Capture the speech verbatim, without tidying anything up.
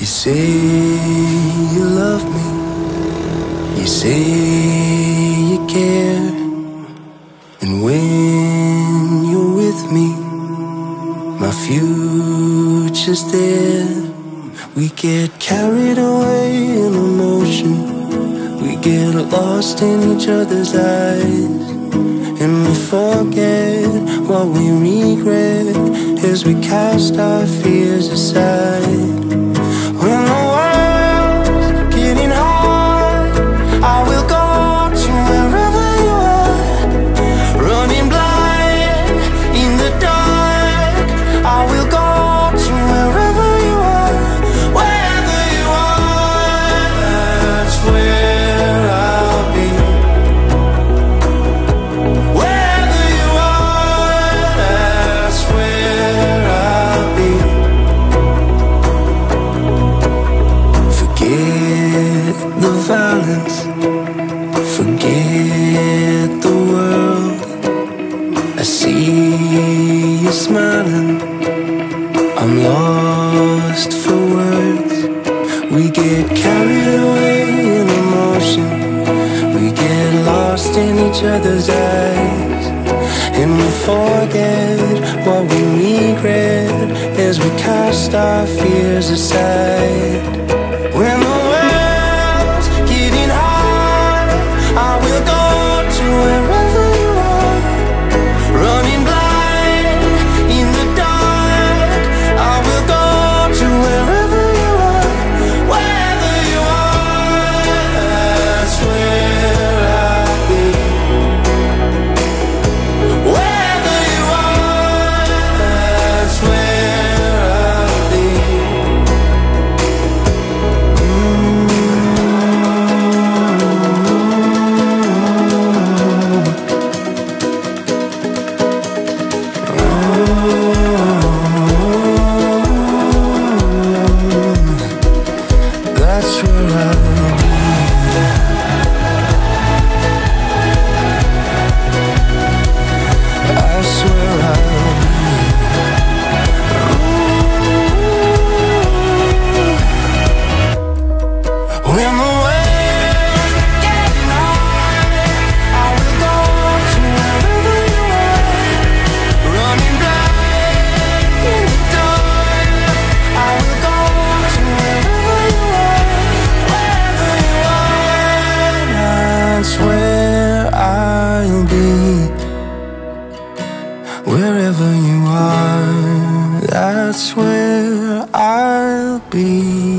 You say you love me, you say you care, and when you're with me, my future's there. We get carried away in emotion, we get lost in each other's eyes, and we forget what we regret as we cast our fears aside. When the world's getting hard, I will go to wherever you are. Running blind in the dark, I will go to wherever you are. Wherever you are, that's where I'll be. Wherever you are, that's where I'll be. Forget the violence, forget the world. I see you smiling, I'm lost for words. We get carried away in emotion, we get lost in each other's eyes, and we forget what we regret as we cast our fears aside. When the world's getting hard, I will go to wherever you are. Running blind in the dark, I will go to wherever you are. Wherever you are, that's where I'll be. Wherever you are, that's where I'll be. That's where I'll be. I swear I'll be. When the world's getting hard, I will go to wherever you are. Running blind in the dark, I will go to wherever you are. Wherever you are, that's where I'll be. Wherever you are, that's where I'll be.